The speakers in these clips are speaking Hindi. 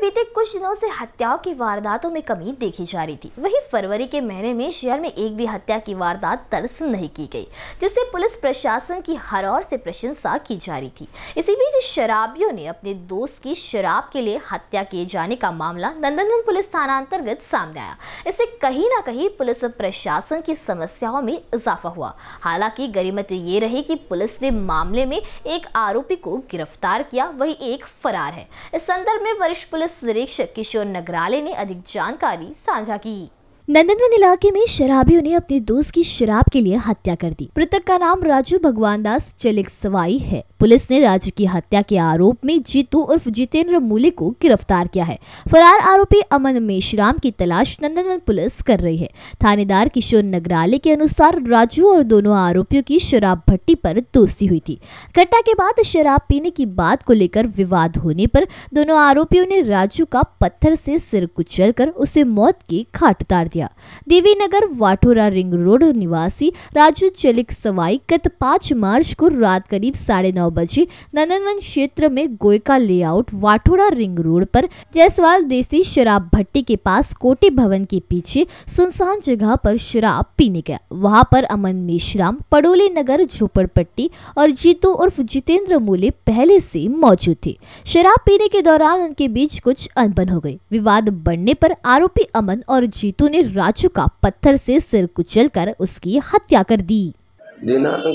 बीते कुछ दिनों से हत्याओं की वारदातों में कमी देखी जा रही थी। वहीं फरवरी के महीने में शहर में एक भी हत्या की वारदात दर्ज नहीं की गई, जिससे पुलिस प्रशासन की हर ओर से प्रशंसा की जा रही थी। इसी बीच शराबियों ने अपने दोस्त की शराब के लिए हत्या किए जाने का मामला नंदनवन पुलिस थाना अंतर्गत सामने आया। इससे कहीं ना कहीं पुलिस प्रशासन की समस्याओं में इजाफा हुआ। हालांकि गनीमत ये रही कि पुलिस ने मामले में एक आरोपी को गिरफ्तार किया, वही एक फरार है। इस संदर्भ में वरिष्ठ पुलिस निरीक्षक किशोर नगराले ने अधिक जानकारी साझा की। नंदनवन इलाके में शराबियों ने अपने दोस्त की शराब के लिए हत्या कर दी। मृतक का नाम राजू भगवान दास चलिक सवाई है। पुलिस ने राजू की हत्या के आरोप में जीतू उर्फ जितेंद्र मूले को गिरफ्तार किया है। फरार आरोपी अमन मेश्राम की तलाश नंदनवन पुलिस कर रही है। थानेदार किशोर नगराले के अनुसार राजू और दोनों आरोपियों की शराब भट्टी पर दोस्ती हुई थी। घटना के बाद शराब पीने की बात को लेकर विवाद होने पर दोनों आरोपियों ने राजू का पत्थर से सिर कुचलकर उसे मौत की घाट उतार दिया। देवीनगर वाठोरा रिंग रोड निवासी राजू चलिक सवाई गत 5 मार्च को रात करीब 9:30 बजे नंदनवन क्षेत्र में Goyka layout Wathora ring road पर जायसवाल देसी शराब भट्टी के पास कोटी भवन के पीछे सुनसान जगह पर शराब पीने गया। वहां पर अमन मेश्राम, पड़ोली नगर झोपड़पट्टी और जीतू उर्फ जितेंद्र मूले पहले से मौजूद थे। शराब पीने के दौरान उनके बीच कुछ अनबन हो गई। विवाद बढ़ने पर आरोपी अमन और जीतू ने राजू का पत्थर से सिर कुचलकर उसकी हत्या कर दी। दिनांक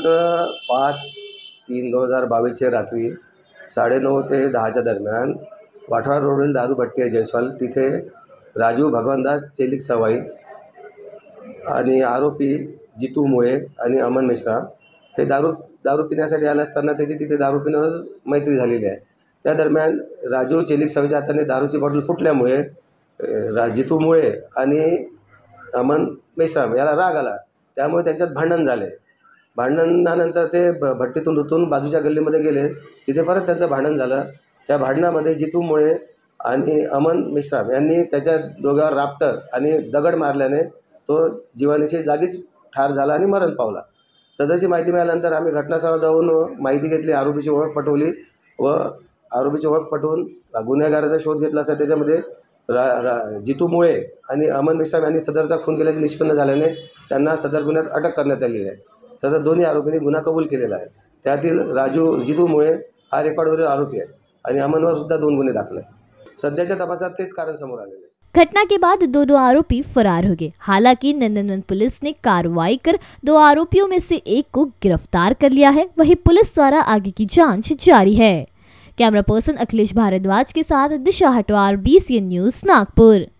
5/3/2022 रात्री 9:30 ते 10 दरम्यान वाठोरा रोडवरील दारू भट्टी आहे जयस्वाल, तिथे राजू भगवानदास चेलिक सवाई आणि आरोपी जितू मुळे आणि अमन मेश्राम हे दारू पिण्यासाठी आले असताना त्याची तिथे दारू पिण्यावर मैत्री झालेली आहे। त्या दरम्यान राजू चेलिक सवाईच्या हाताने दारूची बॉटल फुटल्यामुळे जितू मुळे आणि अमन मेश्राम याला राग आला, त्यामुळे त्यांच्यात भांडण झाले। भांडणानंतर ते भट्टीतून उतरून बाजूच्या गल्लीमध्ये गेले, तिथे परत त्यांचं भांडण झालं। त्या भांडणामध्ये जितू मुळे आणि अमन मेश्राम यांनी त्याच्या दोघांवर राफ्टर आणि दगड मारल्याने तो जीवानीशी जागीच ठार झाला आणि मरण पावला। सदरची माहिती मिळाल्यानंतर आम्ही घटनास्थळावर जाऊन माहिती घेतली, आरोपीची ओळख पटवली व आरोपीची ओळख पटवून गुन्हेगाराचा शोध घेतला असता त्याच्यामध्ये जितू मुळे आणि अमन मेश्राम यांनी सदरचा खून केल्याचे निष्पन्न झाल्याने त्यांना सदर गुन्ह्यात अटक करण्यात आलेली आहे। सदर दोन्ही आरोपींनी गुन्हा कबूल केलेला आहे। त्यातील जितू मुळे हा रेकॉर्डवरील आरोपी आहे आणि अमनवर सुद्धा 2 गुन्हे दाखल आहेत। सध्याच्या तपासात तेच कारण समोर आलेले आहे। घटना के बाद दोनों आरोपी फरार हो गए। हालांकि नंदनवन पुलिस ने कार्रवाई कर 2 आरोपियों में से एक को गिरफ्तार कर लिया है। वहीं पुलिस द्वारा आगे की जांच जारी है। कैमरा पर्सन अखिलेश भारद्वाज के साथ दिशा हटवार, BCN न्यूज, नागपुर।